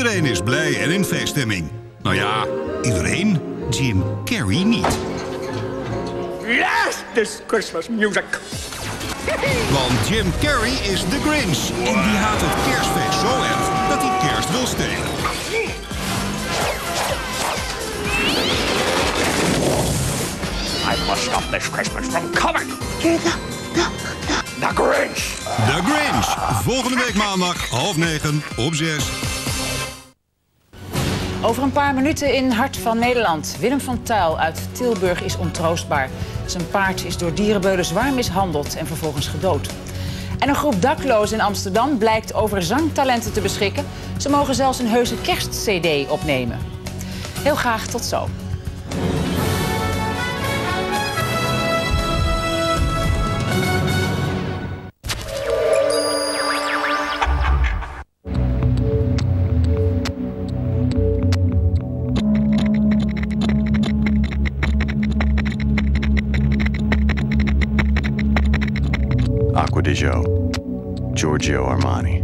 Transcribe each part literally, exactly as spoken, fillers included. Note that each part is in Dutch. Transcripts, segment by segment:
Iedereen is blij en in feeststemming. Nou ja, iedereen. Jim Carrey niet. Yes, this Christmas music. Want Jim Carrey is de Grinch. En die haat het kerstfeest zo erg dat hij kerst wil stelen. I must stop this Christmas from coming. You're the, the, the... The Grinch. The Grinch. Volgende week maandag, half negen, op zes. Over een paar minuten in Hart van Nederland. Willem van Tuil uit Tilburg is ontroostbaar. Zijn paard is door dierenbeulen zwaar mishandeld en vervolgens gedood. En een groep daklozen in Amsterdam blijkt over zangtalenten te beschikken. Ze mogen zelfs een heuse kerstcd opnemen. Heel graag tot zo. Acqua di Gio, Giorgio Armani.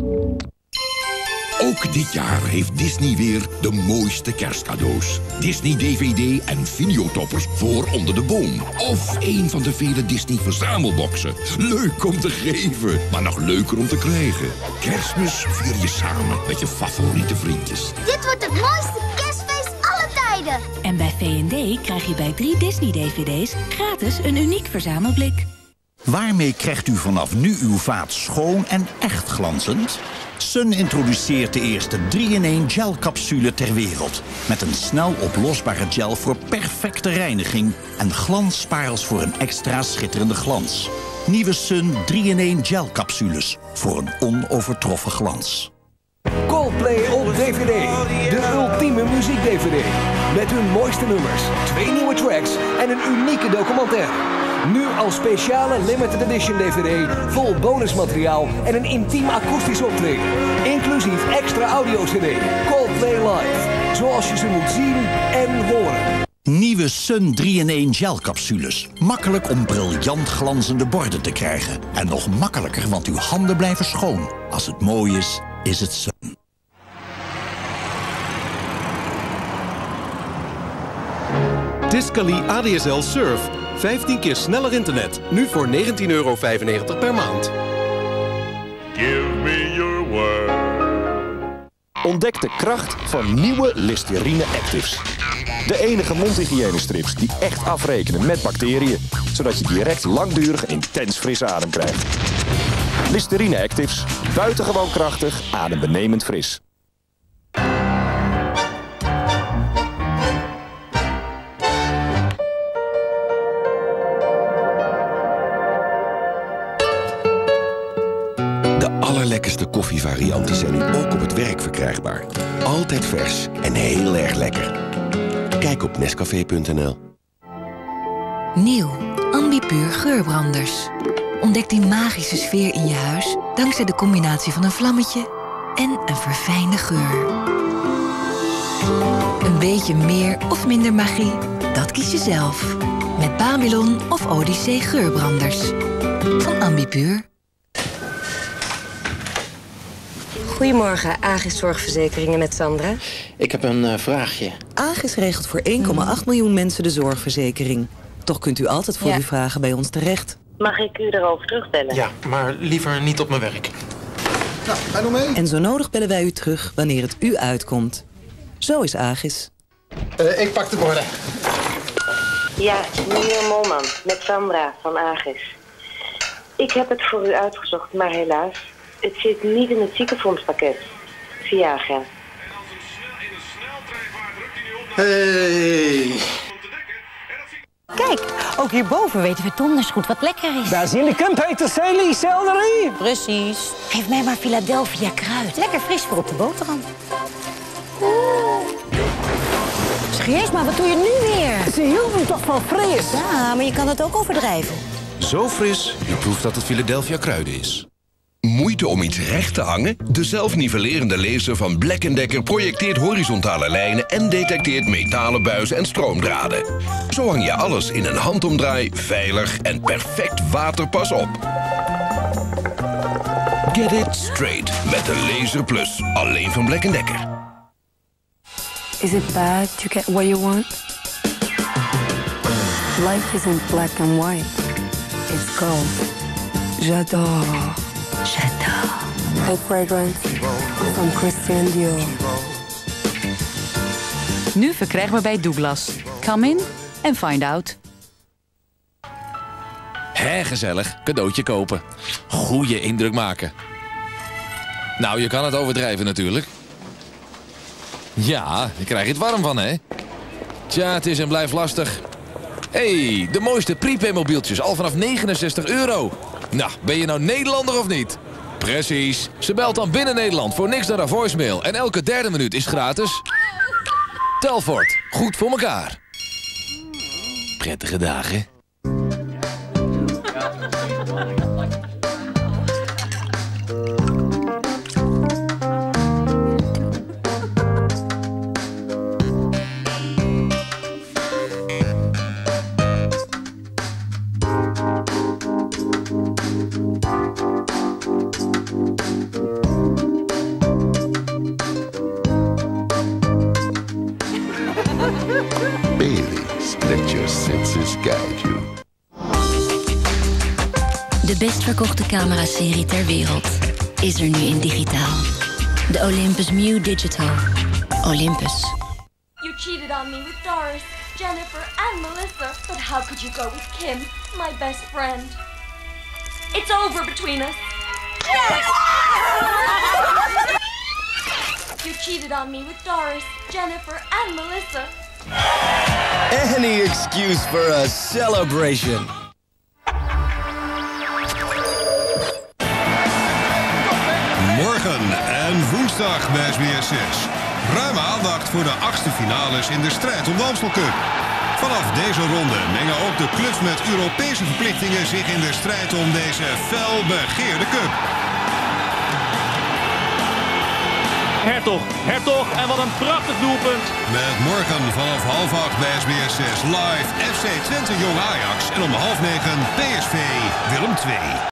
Ook dit jaar heeft Disney weer de mooiste kerstcadeaus. Disney D V D en videotoppers voor onder de boom. Of een van de vele Disney verzamelboxen. Leuk om te geven, maar nog leuker om te krijgen. Kerstmis vier je samen met je favoriete vriendjes. Dit wordt het mooiste kerstfeest aller tijden. En bij V en D krijg je bij drie Disney D V D's gratis een uniek verzamelblik. Waarmee krijgt u vanaf nu uw vaat schoon en echt glanzend? Sun introduceert de eerste drie in één gelcapsule ter wereld. Met een snel oplosbare gel voor perfecte reiniging en glansparels voor een extra schitterende glans. Nieuwe Sun drie in één gelcapsules voor een onovertroffen glans. Coldplay op D V D. De ultieme muziek-D V D. Met hun mooiste nummers, twee nieuwe tracks en een unieke documentaire. Nu als speciale limited edition D V D, vol bonusmateriaal en een intiem akoestisch optreden. Inclusief extra audio-C D. Coldplay Live. Zoals je ze moet zien en horen. Nieuwe Sun drie in één gelcapsules. Makkelijk om briljant glanzende borden te krijgen. En nog makkelijker, want uw handen blijven schoon. Als het mooi is, is het Sun. Tiscali A D S L Surf. vijftien keer sneller internet. Nu voor negentien euro vijfennegentig per maand. Give me your word. Ontdek de kracht van nieuwe Listerine Actives. De enige mondhygiënestrips die echt afrekenen met bacteriën. Zodat je direct langdurig intens frisse adem krijgt. Listerine Actives. Buitengewoon krachtig, adembenemend fris. Allerlekkerste koffievarianten zijn nu ook op het werk verkrijgbaar. Altijd vers en heel erg lekker. Kijk op nescafé punt n l. Nieuw, Ambipuur geurbranders. Ontdek die magische sfeer in je huis dankzij de combinatie van een vlammetje en een verfijnde geur. Een beetje meer of minder magie, dat kies je zelf. Met Babylon of Odyssee geurbranders. Van Ambipuur. Goedemorgen, Agis Zorgverzekeringen met Sandra. Ik heb een uh, vraagje. Agis regelt voor één komma acht miljoen mensen de zorgverzekering. Toch kunt u altijd voor Ja. uw vragen bij ons terecht. Mag ik u erover terugbellen? Ja, maar liever niet op mijn werk. Nou, ga nog mee. En zo nodig bellen wij u terug wanneer het u uitkomt. Zo is Agis. Uh, ik pak de borden. Ja, meneer Molman, met Sandra van Agis. Ik heb het voor u uitgezocht, maar helaas. Het zit niet in het ziekenfondspakket. Viagra. Hey. Kijk, ook hierboven weten we donders goed wat lekker is. Basilicum, peterselie, selderie. Precies. Geef mij maar Philadelphia kruid. Lekker fris voor op de boterham. Serieus, maar wat doe je nu weer? Ze hielden toch van fris? Ja, maar je kan het ook overdrijven. Zo fris, je proeft dat het Philadelphia kruiden is. Moeite om iets recht te hangen? De zelfnivellerende laser van Black and Decker projecteert horizontale lijnen en detecteert metalen buizen en stroomdraden. Zo hang je alles in een handomdraai veilig en perfect waterpas op. Get it straight met de Laser Plus. Alleen van Black and Decker. Is it bad to get what you want? Life isn't black and white. It's gold. J'adore. J'adore. A fragrance from Christian Dior. Nu verkrijgbaar bij Douglas. Come in and find out. Hé, gezellig. Cadeautje kopen. Goeie indruk maken. Nou, je kan het overdrijven natuurlijk. Ja, daar krijg je het warm van, hè? Tja, het is en blijft lastig. Hé, hey, de mooiste prepaid-mobieltjes, al vanaf negenenzestig euro. Nou, ben je nou Nederlander of niet? Precies. Ze belt dan binnen Nederland voor niks naar haar voicemail. En elke derde minuut is gratis. Telfort, goed voor elkaar. Prettige dagen. Bailey's, let your senses guide you. De best verkochte cameraserie ter wereld is er nu in digitaal. De Olympus Mew Digital. Olympus. You cheated on me with Doris, Jennifer and Melissa. But how could you go with Kim, my best friend? It's over between us. You cheated on me with Doris, Jennifer and Melissa. Any excuse for a celebration. Morgen en woensdag bij S B S zes. Ruime aandacht voor de achtste finales in de strijd om de Amstel Cup. Vanaf deze ronde mengen ook de clubs met Europese verplichtingen zich in de strijd om deze fel begeerde cup. Hertog, Hertog en wat een prachtig doelpunt. Met morgen vanaf half acht bij S B S zes live F C Twente Jong Ajax en om half negen P S V Willem twee.